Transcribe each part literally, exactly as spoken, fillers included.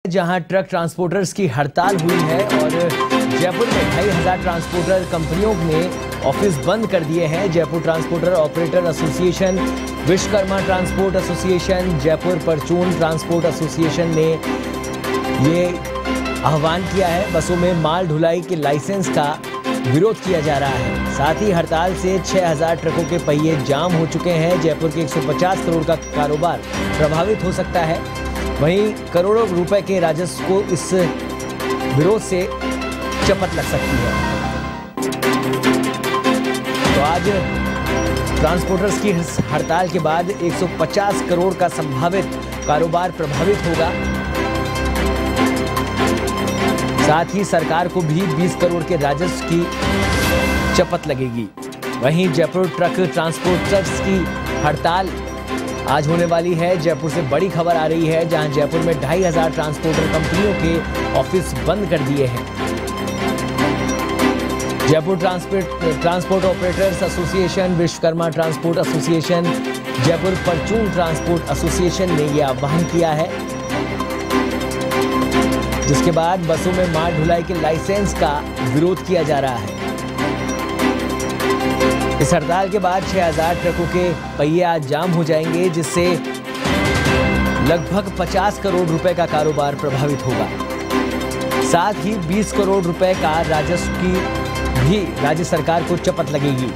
जहां truck transporters की हड़ताल हुई है और जयपुर में ढाई हजार ट्रांसपोर्टर कंपनियों ने ऑफिस बंद कर दिए हैं। Jaipur transporter operator association, Vishwakarma transport association, Jaipur परचून ट्रांसपोर्ट एसोसिएशन ने ये आह्वान किया है। बसों में माल ढुलाई के लाइसेंस का विरोध किया जा रहा है। साथ ही हड़ताल से छह हजार ट्रकों के पहिए जाम हो चुके हैं। जयपुर के एक सौ पचास करोड़ का कारोबार प्रभावित हो सकता है। वहीं करोड़ों रुपए के राजस्व को इस विरोध से चपत लग सकती है। तो आज ट्रांसपोर्टर्स की हड़ताल के बाद एक सौ पचास करोड़ का संभावित कारोबार प्रभावित होगा। साथ ही सरकार को भी बीस करोड़ के राजस्व की चपत लगेगी। वहीं जयपुर ट्रक ट्रांसपोर्टर्स की हड़ताल आज होने वाली है। जयपुर से बड़ी खबर आ रही है, जहां जयपुर में ढाई हजार ट्रांसपोर्टर कंपनियों के ऑफिस बंद कर दिए हैं। Jaipur transport transport operators association, Vishwakarma transport association, Jaipur परचून ट्रांसपोर्ट एसोसिएशन ने यह आह्वान किया है, जिसके बाद बसों में माल ढुलाई के लाइसेंस का विरोध किया जा रहा है। इस हड़ताल के बाद छह हजार ट्रकों के पहिए आज जाम हो जाएंगे, जिससे लगभग पचास करोड़ रुपए का कारोबार प्रभावित होगा। साथ ही बीस करोड़ रुपए का राजस्व की भी राज्य सरकार को चपत लगेगी।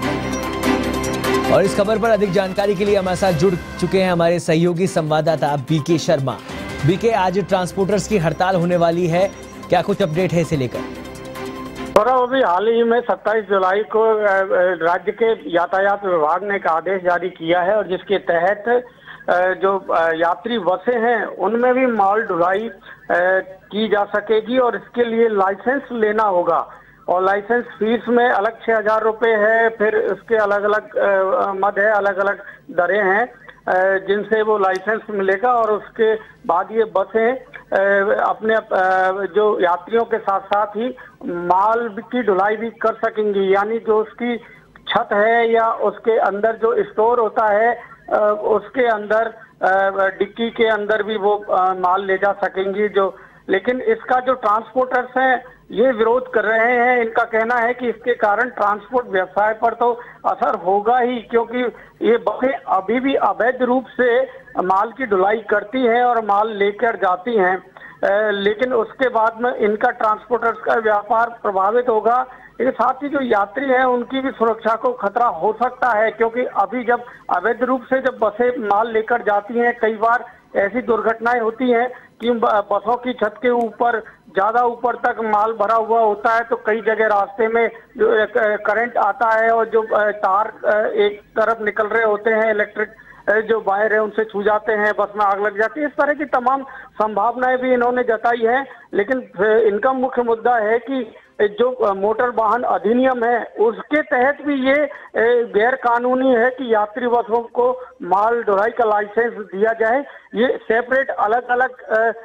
और इस खबर पर अधिक जानकारी के लिए हमारे साथ जुड़ चुके हैं हमारे सहयोगी संवाददाता बीके शर्मा। बीके, आज ट्रांसपोर्टर्स की हड़ताल होने वाली है, क्या कुछ अपडेट है इसे लेकर? गौरव, अभी हाल ही में सत्ताईस जुलाई को राज्य के यातायात विभाग ने एक आदेश जारी किया है और जिसके तहत जो यात्री बसें हैं उनमें भी माल ढुलाई की जा सकेगी और इसके लिए लाइसेंस लेना होगा। और लाइसेंस फीस में अलग छह हजार रुपये है, फिर उसके अलग अलग मद है, अलग अलग दरें हैं जिनसे वो लाइसेंस मिलेगा। और उसके बाद ये बसें अपने जो यात्रियों के साथ साथ ही माल की ढुलाई भी कर सकेंगी, यानी जो उसकी छत है या उसके अंदर जो स्टोर होता है उसके अंदर डिक्की के अंदर भी वो माल ले जा सकेंगी। जो लेकिन इसका जो ट्रांसपोर्टर्स हैं ये विरोध कर रहे हैं। इनका कहना है कि इसके कारण ट्रांसपोर्ट व्यवसाय पर तो असर होगा ही, क्योंकि ये बसें अभी भी अवैध रूप से माल की ढुलाई करती हैं और माल लेकर जाती हैं, लेकिन उसके बाद में इनका ट्रांसपोर्टर्स का व्यापार प्रभावित होगा। इसके साथ ही जो यात्री हैं उनकी भी सुरक्षा को खतरा हो सकता है, क्योंकि अभी जब अवैध रूप से जब बसें माल लेकर जाती हैं, कई बार ऐसी दुर्घटनाएं होती हैं कि बसों की छत के ऊपर ज्यादा ऊपर तक माल भरा हुआ होता है, तो कई जगह रास्ते में जो करंट आता है और जो तार एक तरफ निकल रहे होते हैं, इलेक्ट्रिक जो वायर है उनसे छू जाते हैं, बस में आग लग जाती है। इस तरह की तमाम संभावनाएं भी इन्होंने जताई है। लेकिन इनका मुख्य मुद्दा है कि जो मोटर वाहन अधिनियम है उसके तहत भी ये गैर कानूनी है कि यात्री बसों को माल ढुलाई का लाइसेंस दिया जाए। ये सेपरेट अलग अलग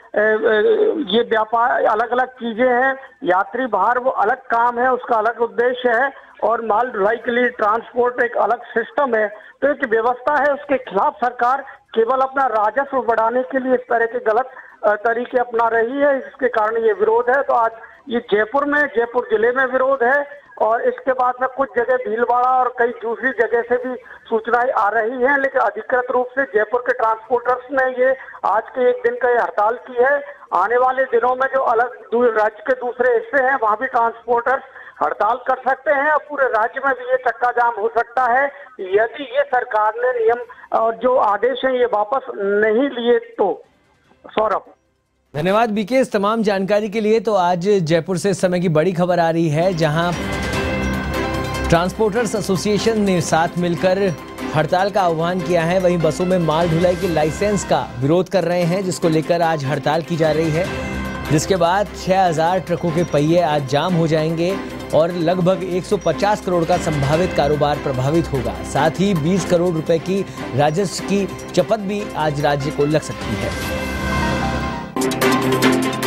ये व्यापार अलग अलग चीजें हैं। यात्री बाहर वो अलग काम है, उसका अलग उद्देश्य है, और माल ढुलाई के लिए ट्रांसपोर्ट एक अलग सिस्टम है। तो एक व्यवस्था है, उसके खिलाफ सरकार केवल अपना राजस्व बढ़ाने के लिए इस तरह के गलत तरीके अपना रही है, इसके कारण ये विरोध है। तो आज ये जयपुर में, जयपुर जिले में विरोध है और इसके बाद में कुछ जगह भीलवाड़ा और कई दूसरी जगह से भी सूचनाएं आ रही हैं, लेकिन अधिकृत रूप से जयपुर के ट्रांसपोर्टर्स ने ये आज के एक दिन का ये हड़ताल की है। आने वाले दिनों में जो अलग राज्य के दूसरे हिस्से हैं वहां भी ट्रांसपोर्टर्स हड़ताल कर सकते हैं और पूरे राज्य में भी ये चक्का जाम हो सकता है यदि ये सरकार ने नियम और जो आदेश है ये वापस नहीं लिए तो। सौरभ, धन्यवाद बीके इस तमाम जानकारी के लिए। तो आज जयपुर से इस समय की बड़ी खबर आ रही है, जहां ट्रांसपोर्टर्स एसोसिएशन ने साथ मिलकर हड़ताल का आह्वान किया है। वहीं बसों में माल ढुलाई के लाइसेंस का विरोध कर रहे हैं, जिसको लेकर आज हड़ताल की जा रही है, जिसके बाद छह हजार ट्रकों के पहिए आज जाम हो जाएंगे और लगभग एक सौ पचास करोड़ का संभावित कारोबार प्रभावित होगा। साथ ही बीस करोड़ रुपए की राजस्व की चपत भी आज राज्य को लग सकती है।